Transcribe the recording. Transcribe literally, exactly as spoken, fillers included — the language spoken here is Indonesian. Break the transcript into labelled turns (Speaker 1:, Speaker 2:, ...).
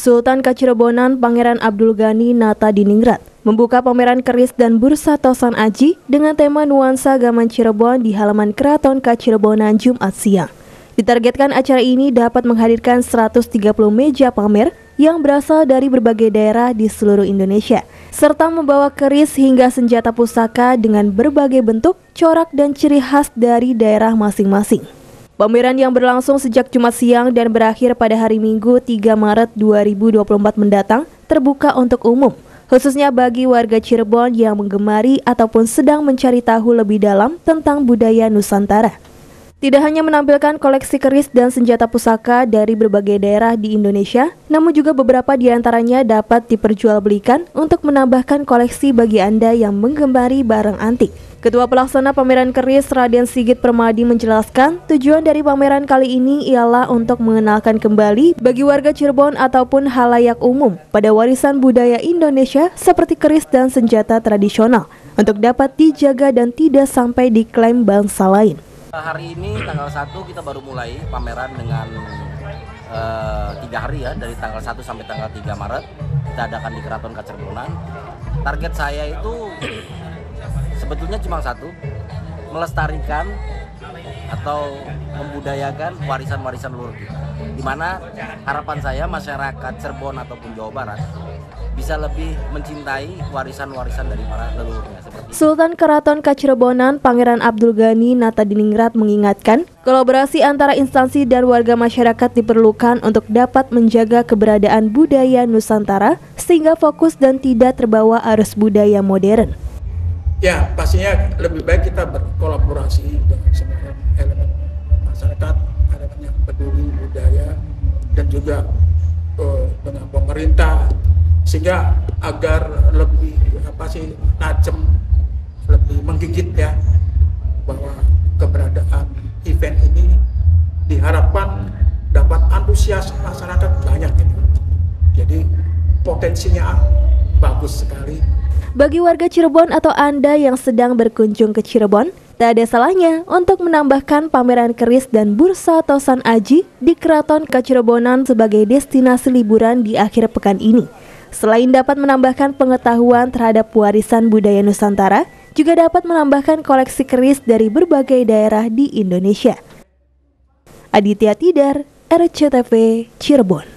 Speaker 1: Sultan Kacirebonan Pangeran Abdul Ghani Natadiningrat membuka pameran keris dan bursa Tosan Aji dengan tema nuansa Gaman Cirebon di halaman Keraton Kacirebonan Jumat siang. Ditargetkan acara ini dapat menghadirkan seratus tiga puluh meja pamer yang berasal dari berbagai daerah di seluruh Indonesia, serta membawa keris hingga senjata pusaka dengan berbagai bentuk, corak, dan ciri khas dari daerah masing-masing. Pameran yang berlangsung sejak Jumat siang dan berakhir pada hari Minggu tiga Maret dua ribu dua puluh empat mendatang terbuka untuk umum, khususnya bagi warga Cirebon yang menggemari ataupun sedang mencari tahu lebih dalam tentang budaya Nusantara. Tidak hanya menampilkan koleksi keris dan senjata pusaka dari berbagai daerah di Indonesia, namun juga beberapa di antaranya dapat diperjualbelikan untuk menambahkan koleksi bagi Anda yang menggemari barang antik. Ketua Pelaksana Pameran Keris Raden Sigit Permadi menjelaskan, tujuan dari pameran kali ini ialah untuk mengenalkan kembali bagi warga Cirebon ataupun halayak umum pada warisan budaya Indonesia seperti keris dan senjata tradisional untuk dapat dijaga dan tidak sampai diklaim bangsa lain.
Speaker 2: Hari ini tanggal satu kita baru mulai pameran dengan uh, tiga hari ya, dari tanggal satu sampai tanggal tiga Maret kita adakan di Keraton Kacirebonan. Target saya itu sebetulnya cuma satu, melestarikan atau membudayakan warisan-warisan leluhur kita. Di mana harapan saya masyarakat Cirebon ataupun Jawa Barat bisa lebih mencintai warisan-warisan dari para leluhurnya.
Speaker 1: Sultan Keraton Kacirebonan Pangeran Abdul Ghani Natadiningrat mengingatkan, kolaborasi antara instansi dan warga masyarakat diperlukan untuk dapat menjaga keberadaan budaya Nusantara sehingga fokus dan tidak terbawa arus budaya modern.
Speaker 3: Ya, pastinya lebih baik kita berkolaborasi dengan semua elemen masyarakat, elemen yang peduli budaya, dan juga uh, dengan pemerintah, sehingga agar lebih apa sih tajam, lebih menggigit ya, bahwa keberadaan event ini diharapkan dapat antusias masyarakat banyak gitu. Jadi potensinya bagus sekali.
Speaker 1: Bagi warga Cirebon atau Anda yang sedang berkunjung ke Cirebon, tak ada salahnya untuk menambahkan pameran keris dan bursa Tosan Aji di Keraton Kacirebonan sebagai destinasi liburan di akhir pekan ini. Selain dapat menambahkan pengetahuan terhadap warisan budaya Nusantara, juga dapat menambahkan koleksi keris dari berbagai daerah di Indonesia. Aditya Tidar, R C T V, Cirebon.